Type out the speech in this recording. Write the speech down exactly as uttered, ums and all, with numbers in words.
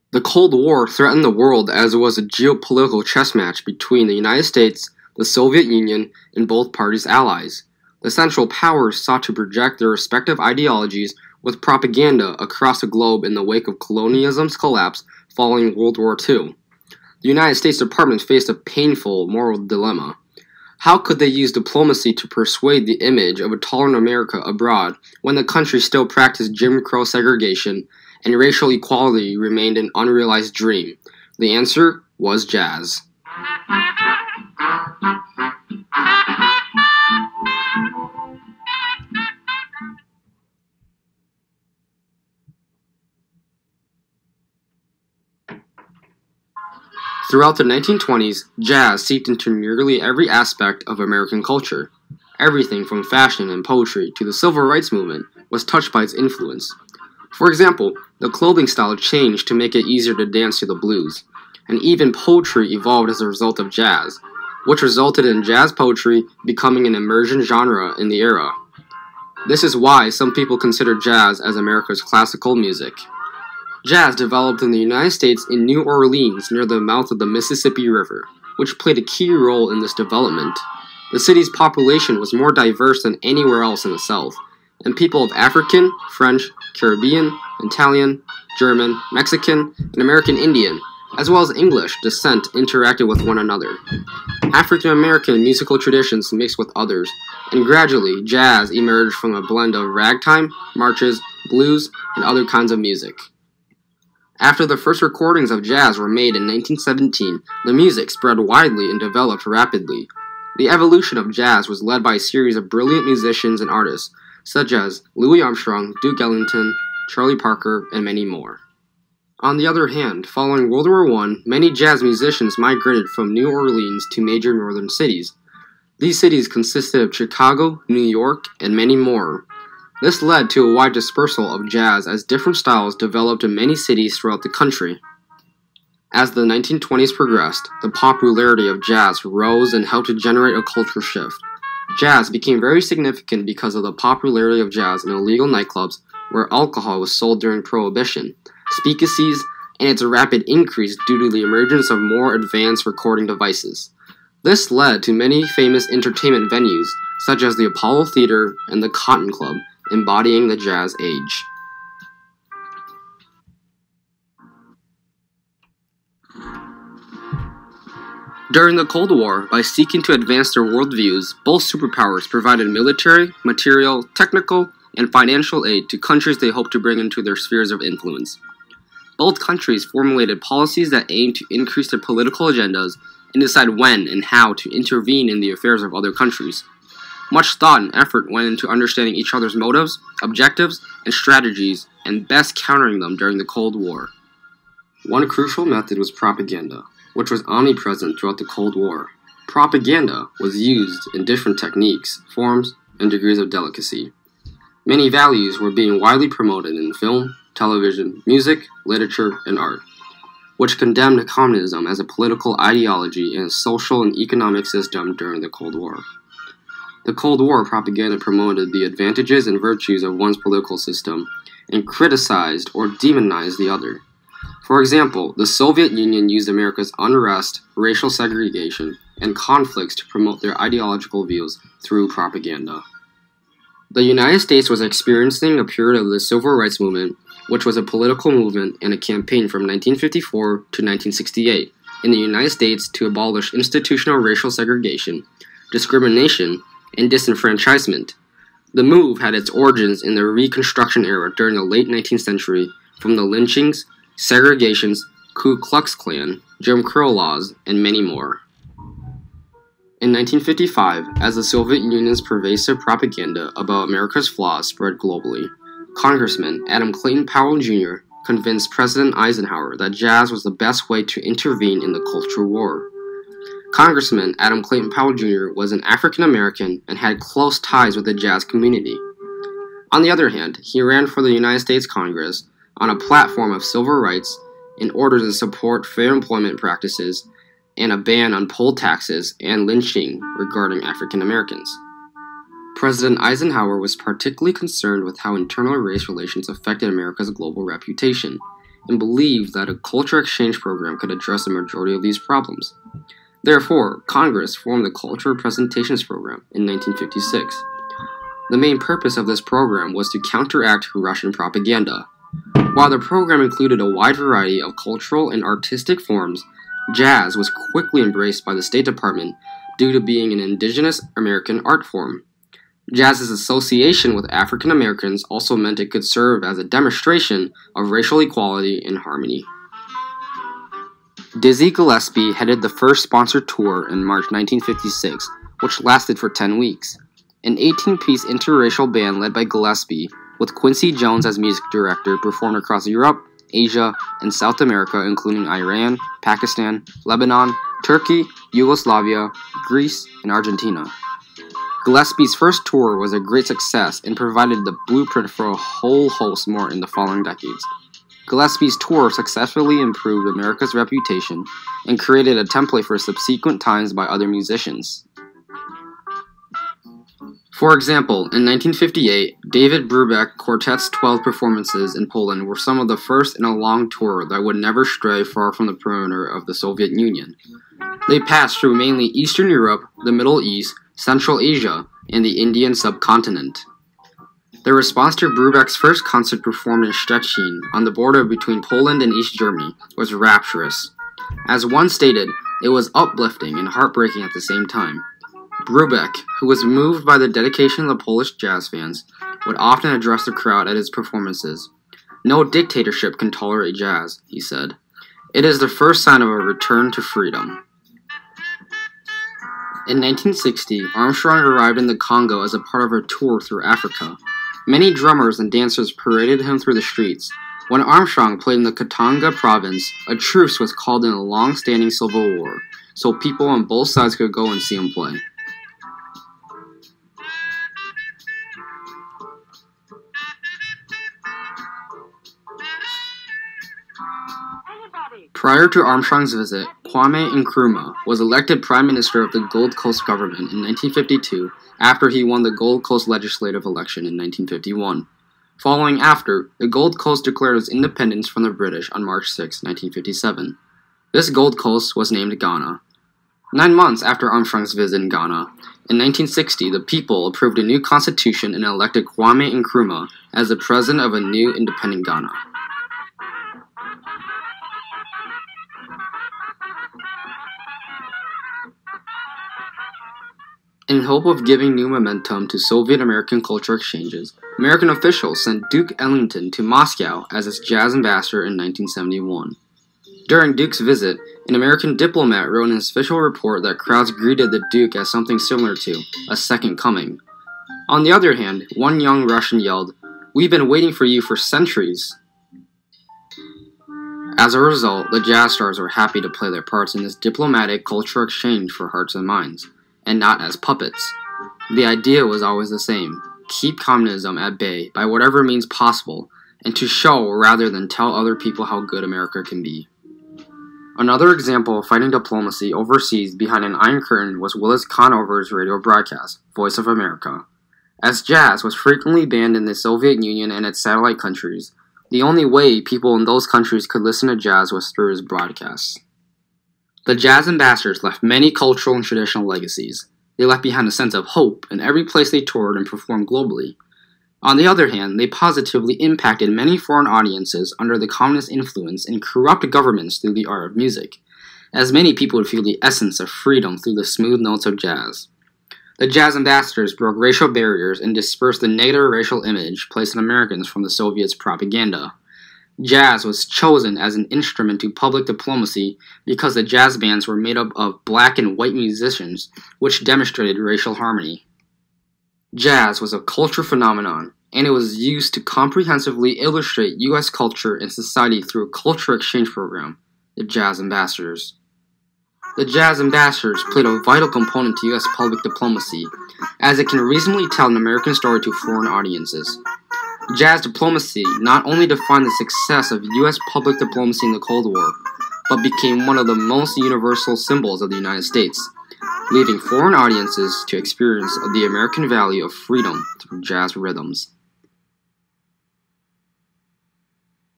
The Cold War threatened the world as it was a geopolitical chess match between the United States, the Soviet Union, and both parties' allies. The Central Powers sought to project their respective ideologies with propaganda across the globe in the wake of colonialism's collapse following World War Two. The United States Department faced a painful moral dilemma. How could they use diplomacy to persuade the image of a tolerant America abroad when the country still practiced Jim Crow segregation and racial equality remained an unrealized dream? The answer was jazz. Throughout the nineteen twenties, jazz seeped into nearly every aspect of American culture. Everything from fashion and poetry to the civil rights movement was touched by its influence. For example, the clothing style changed to make it easier to dance to the blues, and even poetry evolved as a result of jazz, which resulted in jazz poetry becoming an emergent genre in the era. This is why some people consider jazz as America's classical music. Jazz developed in the United States in New Orleans near the mouth of the Mississippi River, which played a key role in this development. The city's population was more diverse than anywhere else in the South, and people of African, French, Caribbean, Italian, German, Mexican, and American Indian, as well as English descent interacted with one another. African American musical traditions mixed with others, and gradually jazz emerged from a blend of ragtime, marches, blues, and other kinds of music. After the first recordings of jazz were made in nineteen seventeen, the music spread widely and developed rapidly. The evolution of jazz was led by a series of brilliant musicians and artists, such as Louis Armstrong, Duke Ellington, Charlie Parker, and many more. On the other hand, following World War One, many jazz musicians migrated from New Orleans to major northern cities. These cities consisted of Chicago, New York, and many more. This led to a wide dispersal of jazz as different styles developed in many cities throughout the country. As the nineteen twenties progressed, the popularity of jazz rose and helped to generate a cultural shift. Jazz became very significant because of the popularity of jazz in illegal nightclubs where alcohol was sold during Prohibition, speakeasies, and its rapid increase due to the emergence of more advanced recording devices. This led to many famous entertainment venues, such as the Apollo Theater and the Cotton Club, embodying the jazz age. During the Cold War, by seeking to advance their worldviews, both superpowers provided military, material, technical, and financial aid to countries they hoped to bring into their spheres of influence. Both countries formulated policies that aimed to increase their political agendas and decide when and how to intervene in the affairs of other countries. Much thought and effort went into understanding each other's motives, objectives, and strategies, and best countering them during the Cold War. One crucial method was propaganda, which was omnipresent throughout the Cold War. Propaganda was used in different techniques, forms, and degrees of delicacy. Many values were being widely promoted in film, television, music, literature, and art, which condemned communism as a political ideology and a social and economic system during the Cold War. The Cold War propaganda promoted the advantages and virtues of one's political system and criticized or demonized the other. For example, the Soviet Union used America's unrest, racial segregation, and conflicts to promote their ideological views through propaganda. The United States was experiencing a period of the Civil Rights Movement, which was a political movement and a campaign from nineteen fifty-four to nineteen sixty-eight in the United States to abolish institutional racial segregation, discrimination, and disenfranchisement. The move had its origins in the Reconstruction era during the late nineteenth century from the lynchings, segregations, Ku Klux Klan, Jim Crow laws, and many more. In nineteen fifty-five, as the Soviet Union's pervasive propaganda about America's flaws spread globally, Congressman Adam Clayton Powell Junior convinced President Eisenhower that jazz was the best way to intervene in the cultural war. Congressman Adam Clayton Powell Junior was an African American and had close ties with the jazz community. On the other hand, he ran for the United States Congress on a platform of civil rights in order to support fair employment practices and a ban on poll taxes and lynching regarding African Americans. President Eisenhower was particularly concerned with how internal race relations affected America's global reputation. and believed that a culture exchange program could address the majority of these problems. Therefore, Congress formed the Cultural Presentations Program in nineteen fifty-six. The main purpose of this program was to counteract Russian propaganda. While the program included a wide variety of cultural and artistic forms, jazz was quickly embraced by the State Department due to being an indigenous American art form. Jazz's association with African Americans also meant it could serve as a demonstration of racial equality and harmony. Dizzy Gillespie headed the first sponsored tour in March nineteen fifty-six, which lasted for ten weeks. An eighteen-piece interracial band led by Gillespie, with Quincy Jones as music director, performed across Europe, Asia, and South America, including Iran, Pakistan, Lebanon, Turkey, Yugoslavia, Greece, and Argentina. Gillespie's first tour was a great success and provided the blueprint for a whole host more in the following decades. Gillespie's tour successfully improved America's reputation and created a template for subsequent times by other musicians. For example, in nineteen fifty-eight, David Brubeck Quartet's twelve performances in Poland were some of the first in a long tour that would never stray far from the perimeter of the Soviet Union. They passed through mainly Eastern Europe, the Middle East, Central Asia, and the Indian subcontinent. The response to Brubeck's first concert performed in Szczecin, on the border between Poland and East Germany, was rapturous. As one stated, it was uplifting and heartbreaking at the same time. Brubeck, who was moved by the dedication of the Polish jazz fans, would often address the crowd at his performances. "No dictatorship can tolerate jazz," he said. "It is the first sign of a return to freedom." In nineteen sixty, Armstrong arrived in the Congo as a part of a tour through Africa. Many drummers and dancers paraded him through the streets. When Armstrong played in the Katanga province, a truce was called in a long-standing civil war, so people on both sides could go and see him play. Prior to Armstrong's visit, Kwame Nkrumah was elected Prime Minister of the Gold Coast government in nineteen fifty-two after he won the Gold Coast legislative election in nineteen fifty-one. Following after, the Gold Coast declared its independence from the British on March sixth, nineteen fifty-seven. This Gold Coast was named Ghana. Nine months after Armstrong's visit in Ghana, in nineteen sixty, the people approved a new constitution and elected Kwame Nkrumah as the president of a new independent Ghana. In hope of giving new momentum to Soviet-American culture exchanges, American officials sent Duke Ellington to Moscow as its jazz ambassador in nineteen seventy-one. During Duke's visit, an American diplomat wrote in his official report that crowds greeted the Duke as something similar to a second coming. On the other hand, one young Russian yelled, "We've been waiting for you for centuries." As a result, the jazz stars were happy to play their parts in this diplomatic cultural exchange for hearts and minds, and not as puppets. The idea was always the same: keep communism at bay by whatever means possible, and to show rather than tell other people how good America can be. Another example of fighting diplomacy overseas behind an iron curtain was Willis Conover's radio broadcast, Voice of America. As jazz was frequently banned in the Soviet Union and its satellite countries, the only way people in those countries could listen to jazz was through his broadcasts. The jazz ambassadors left many cultural and traditional legacies. They left behind a sense of hope in every place they toured and performed globally. On the other hand, they positively impacted many foreign audiences under the communist influence and corrupt governments through the art of music, as many people would feel the essence of freedom through the smooth notes of jazz. The jazz ambassadors broke racial barriers and dispersed the negative racial image placed on Americans from the Soviets' propaganda. Jazz was chosen as an instrument to public diplomacy because the jazz bands were made up of black and white musicians, which demonstrated racial harmony. Jazz was a culture phenomenon, and it was used to comprehensively illustrate U S culture and society through a culture exchange program, the Jazz Ambassadors. The Jazz Ambassadors played a vital component to U S public diplomacy, as it can reasonably tell an American story to foreign audiences. Jazz diplomacy not only defined the success of U S public diplomacy in the Cold War, but became one of the most universal symbols of the United States, leading foreign audiences to experience the American value of freedom through jazz rhythms.